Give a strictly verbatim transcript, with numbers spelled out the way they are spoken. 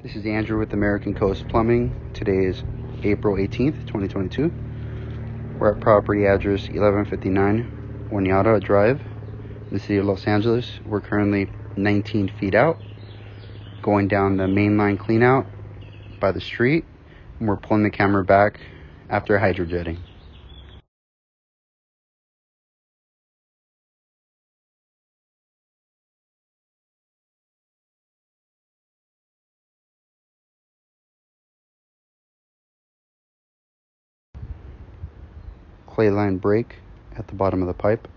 This is Andrew with American Coast Plumbing. Today is April eighteenth, twenty twenty-two. We're at property address eleven fifty-nine Oneonta Drive in the city of Los Angeles. We're currently nineteen feet out, going down the main line clean out by the street, and we're pulling the camera back after hydrojetting. Clay line break at the bottom of the pipe.